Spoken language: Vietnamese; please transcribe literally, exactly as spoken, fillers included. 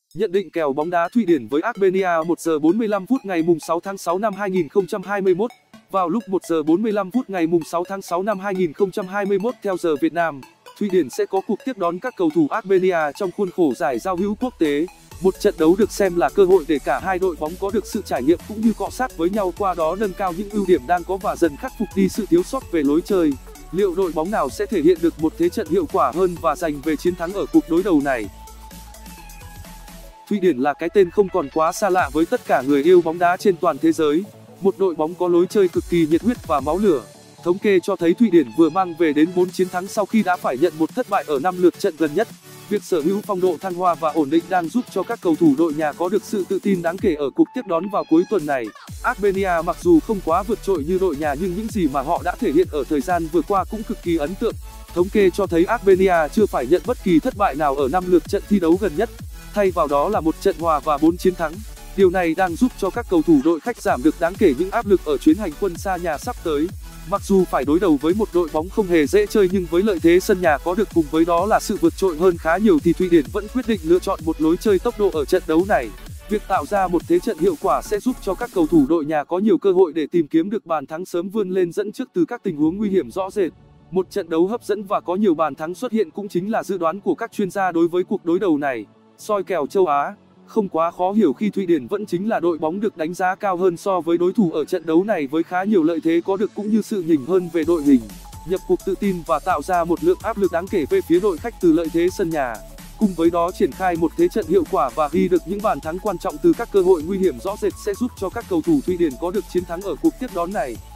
Nhận định kèo bóng đá Thụy Điển với Armenia một giờ bốn mươi lăm phút ngày mùng sáu tháng sáu năm hai nghìn không trăm hai mươi mốt. Vào lúc một giờ bốn mươi lăm phút ngày mùng sáu tháng sáu năm hai nghìn không trăm hai mươi mốt theo giờ Việt Nam, Thụy Điển sẽ có cuộc tiếp đón các cầu thủ Armenia trong khuôn khổ giải giao hữu quốc tế. Một trận đấu được xem là cơ hội để cả hai đội bóng có được sự trải nghiệm cũng như cọ sát với nhau, qua đó nâng cao những ưu điểm đang có và dần khắc phục đi sự thiếu sót về lối chơi. Liệu đội bóng nào sẽ thể hiện được một thế trận hiệu quả hơn và giành về chiến thắng ở cuộc đối đầu này? Thụy Điển là cái tên không còn quá xa lạ với tất cả người yêu bóng đá trên toàn thế giới. Một đội bóng có lối chơi cực kỳ nhiệt huyết và máu lửa. Thống kê cho thấy Thụy Điển vừa mang về đến bốn chiến thắng sau khi đã phải nhận một thất bại ở năm lượt trận gần nhất. Việc sở hữu phong độ thăng hoa và ổn định đang giúp cho các cầu thủ đội nhà có được sự tự tin đáng kể ở cuộc tiếp đón vào cuối tuần này. Armenia mặc dù không quá vượt trội như đội nhà nhưng những gì mà họ đã thể hiện ở thời gian vừa qua cũng cực kỳ ấn tượng. Thống kê cho thấy Armenia chưa phải nhận bất kỳ thất bại nào ở năm lượt trận thi đấu gần nhất. Thay vào đó là một trận hòa và bốn chiến thắng. Điều này đang giúp cho các cầu thủ đội khách giảm được đáng kể những áp lực ở chuyến hành quân xa nhà sắp tới. Mặc dù phải đối đầu với một đội bóng không hề dễ chơi nhưng với lợi thế sân nhà có được cùng với đó là sự vượt trội hơn khá nhiều thì Thụy Điển vẫn quyết định lựa chọn một lối chơi tốc độ ở trận đấu này. Việc tạo ra một thế trận hiệu quả sẽ giúp cho các cầu thủ đội nhà có nhiều cơ hội để tìm kiếm được bàn thắng sớm, vươn lên dẫn trước từ các tình huống nguy hiểm rõ rệt. Một trận đấu hấp dẫn và có nhiều bàn thắng xuất hiện cũng chính là dự đoán của các chuyên gia đối với cuộc đối đầu này. Soi kèo châu Á. Không quá khó hiểu khi Thụy Điển vẫn chính là đội bóng được đánh giá cao hơn so với đối thủ ở trận đấu này, với khá nhiều lợi thế có được cũng như sự nhỉnh hơn về đội hình, nhập cuộc tự tin và tạo ra một lượng áp lực đáng kể về phía đội khách từ lợi thế sân nhà. Cùng với đó, triển khai một thế trận hiệu quả và ghi được những bàn thắng quan trọng từ các cơ hội nguy hiểm rõ rệt sẽ giúp cho các cầu thủ Thụy Điển có được chiến thắng ở cuộc tiếp đón này.